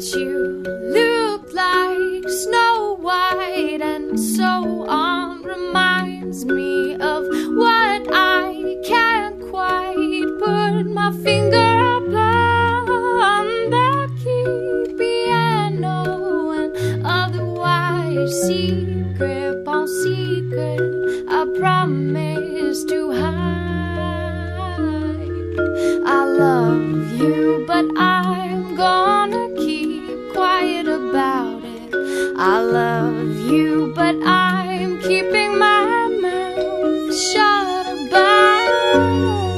you look like Snow White, and so on reminds me of what I can't quite put my finger upon. The key piano and otherwise secret on secret I promise to hide. I love you, but I'm gonna keep quiet about it. I love you, but I'm keeping my mouth shut about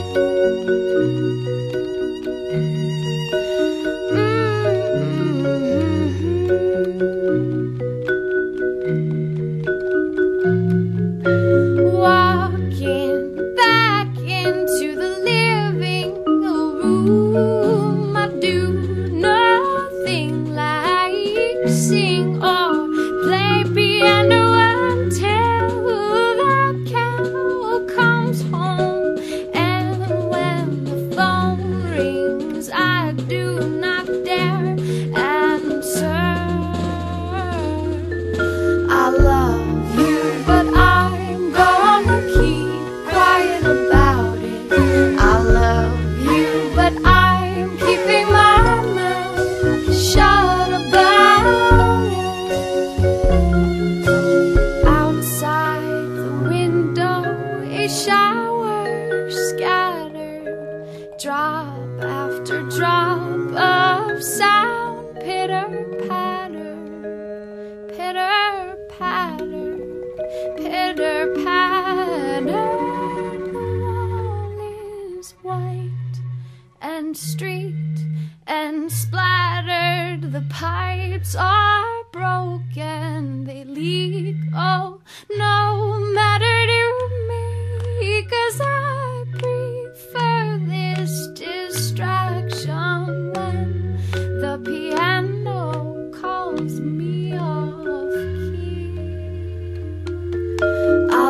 Walking back into the living room, I do nothing like sing or play piano until the cow comes home. And when the phone rings, I do not dare answer. I love you, but I'm gonna keep quiet about it. I love you, but I'm keeping my mouth shut about it. Outside the window, a shower scattered, drop after drop of sound, pitter patter, pitter patter, pitter patter. The wall is white and streaked and splattered. The pipes are broken, they leak. Oh, no matter to me, 'cause I prefer this distraction when the piano calls me off key.